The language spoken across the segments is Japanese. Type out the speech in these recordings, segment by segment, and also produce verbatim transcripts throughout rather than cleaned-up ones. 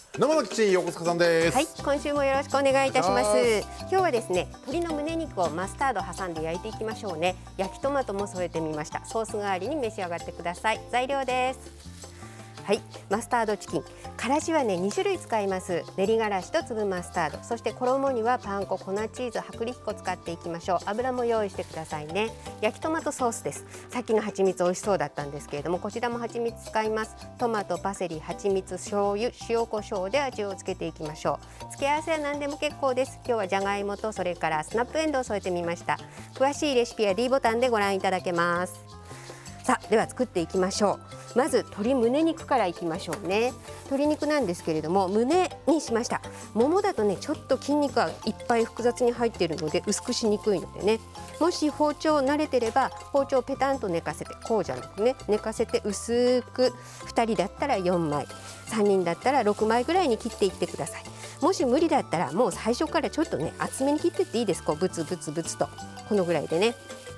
生のキッチン横須賀さんです。 はい、今週もよろしくお願いいたします。今日はですね、鶏の胸肉をマスタード挟んで焼いていきましょうね。焼きトマトも添えてみました。ソース代わりに召し上がってください。材料です。はい、マスタードチキン、からしはねに種類使います。練りがらしと粒マスタード、そして衣にはパン粉、粉チーズ、薄力粉使っていきましょう。油も用意してくださいね。焼きトマトソースです。さっきの蜂蜜美味しそうだったんですけれども、こちらも蜂蜜使います。トマト、パセリ、蜂蜜、醤油、塩コショウで味をつけていきましょう。付け合わせは何でも結構です。今日はじゃがいもとそれからスナップエンドウを添えてみました。詳しいレシピは D ボタンでご覧いただけます。さあ、では作っていきましょう。まず鶏胸肉からいきましょうね。鶏肉なんですけれども、胸にしました。ももだとねちょっと筋肉がいっぱい複雑に入っているので薄くしにくいのでね、もし包丁慣れてれば包丁をペタンと寝かせて、こうじゃなくね、寝かせて薄く、ふたりだったらよんまい、さんにんだったらろくまいぐらいに切っていってください。もし無理だったらもう最初からちょっとね厚めに切っていっていいです。こうブツブツブツとこのぐらいでね、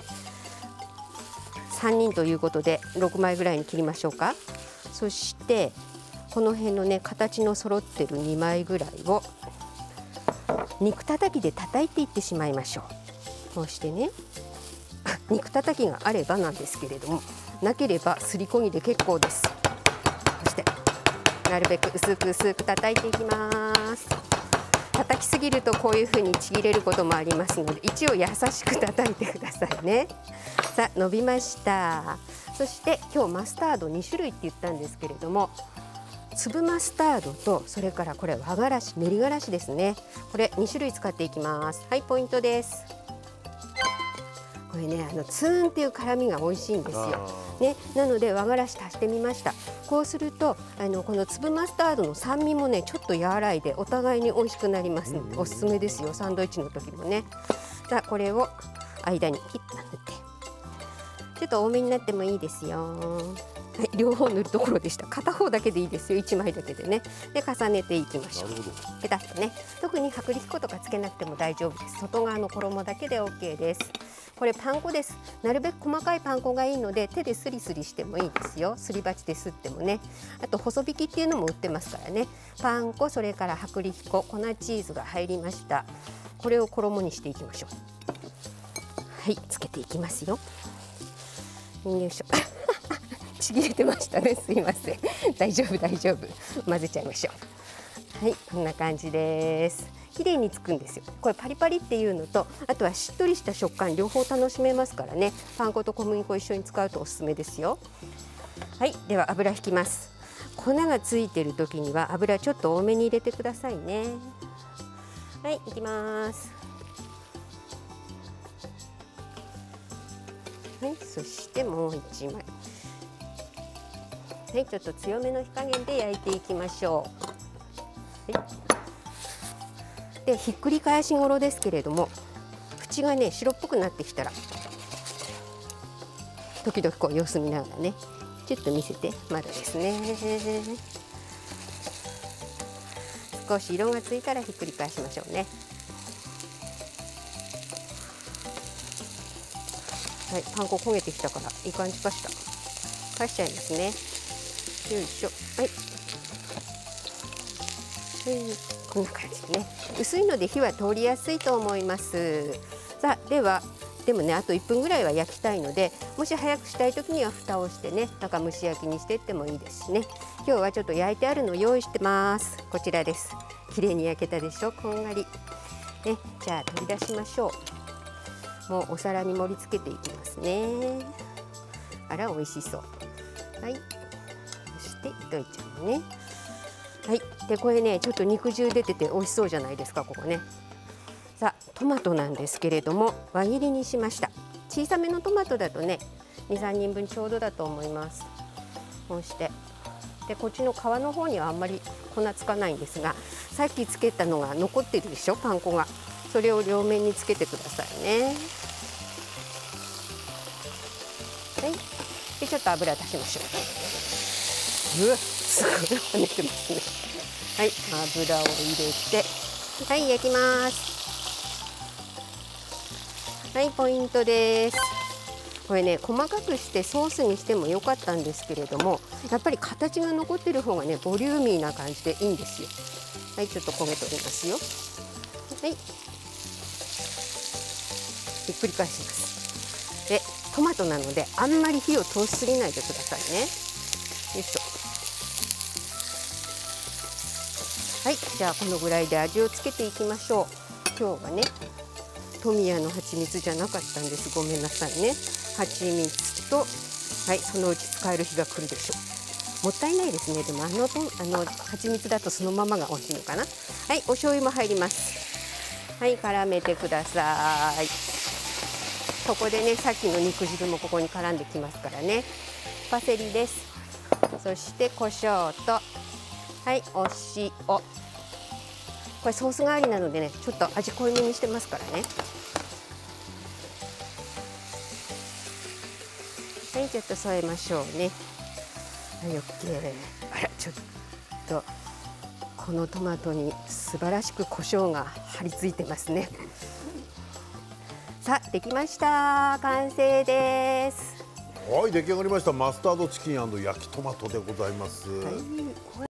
さんにんということでろくまいぐらいに切りましょうか。そしてこの辺のね形の揃ってるにまいぐらいを肉叩きで叩いていってしまいましょう。こうしてね肉叩きがあればなんですけれども、なければすりこぎで結構です。そしてなるべく薄く薄く叩いていきます。叩きすぎるとこういう風にちぎれることもありますので、一応優しく叩いてくださいね。さあ伸びました。そして今日マスタードに種類って言ったんですけれども、粒マスタードとそれからこれ和がらし、練りがらしですね。これに種類使っていきます。はい、ポイントです。これね、あのツーンっていう辛みが美味しいんですよ、ね、なので和がらし足してみました。こうするとあのこの粒マスタードの酸味もねちょっと和らいでお互いに美味しくなりますのでおすすめですよ、サンドイッチの時もね。さあこれを間に切って塗って、ちょっと多めになってもいいですよ。はい、両方塗るところでした。片方だけでいいですよ、いちまいだけでね。で重ねていきましょう。ペタッとね、特に薄力粉とかつけなくても大丈夫です。外側の衣だけで オーケー です。これパン粉です。なるべく細かいパン粉がいいので手でスリスリしてもいいですよ。すり鉢ですってもね。あと細引きっていうのも売ってますからね。パン粉、それから薄力粉、粉チーズが入りました。これを衣にしていきましょう。はい、つけていきますよ。よいしょちぎれてましたね、すいません。大丈夫大丈夫、混ぜちゃいましょう。はい、こんな感じです。綺麗につくんですよ。これパリパリっていうのと、あとはしっとりした食感両方楽しめますからね。パン粉と小麦粉一緒に使うとおすすめですよ。はい、では油引きます。粉がついてる時には油ちょっと多めに入れてくださいね。はい、いきます。はい、そしてもう一枚。はい、ちょっと強めの火加減で焼いていきましょう。はい、でひっくり返し頃ですけれども、縁がね白っぽくなってきたら時々こう様子見ながらね、ちょっと見せて。まだですね。少し色がついたらひっくり返しましょうね。はい、パン粉焦げてきたからいい感じかしら。返しちゃいますね。よいしょ。はい、はい、こんな感じでね、薄いので火は通りやすいと思います。さあでは、でもねあといっぷんぐらいは焼きたいので、もし早くしたい時には蓋をしてね、中蒸し焼きにしていってもいいですしね。今日はちょっと焼いてあるのを用意してます。こちらです。綺麗に焼けたでしょ、こんがりね。じゃあ取り出しましょう。もうお皿に盛り付けていきますね。あら美味しそう。はい、そして糸いちゃんもね。はい、でこれねちょっと肉汁出てて美味しそうじゃないですか、ここね。さあトマトなんですけれども輪切りにしました。小さめのトマトだとねに、さんにんぶんちょうどだと思います。こうしてでこっちの皮の方にはあんまり粉つかないんですが、さっきつけたのが残ってるでしょ、パン粉が。それを両面につけてくださいね。はい、でちょっと油足しましょう。うわ、すごい跳ねてますね。はい、油を入れて、はい、焼きます。はい、ポイントです。 これね細かくしてソースにしてもよかったんですけれども、やっぱり形が残ってる方がねボリューミーな感じでいいんですよ。はい、ちょっと焦げ取りますよ。はい、ひっくり返します。でトマトなのであんまり火を通しすぎないでくださいね。よいしょ。はい、じゃあこのぐらいで味をつけていきましょう。今日はね富谷の蜂蜜じゃなかったんです。ごめんなさいね。蜂蜜と、はい、そのうち使える日が来るでしょう。もったいないですね。でもあのとあの蜂蜜だとそのままが美味しいのかな。はい、お醤油も入ります。はい、絡めてください。ここでねさっきの肉汁もここに絡んできますからね。パセリです。そして胡椒と、はい、お塩。これソース代わりなのでねちょっと味濃いめにしてますからね。はい、ちょっと添えましょうね。はい、オッケー。あら、ちょっとこのトマトに素晴らしく胡椒が張り付いてますね。さあ、できました。完成です。 はい、出来上がりました。マスタードチキン&焼きトマトでございます。 はい。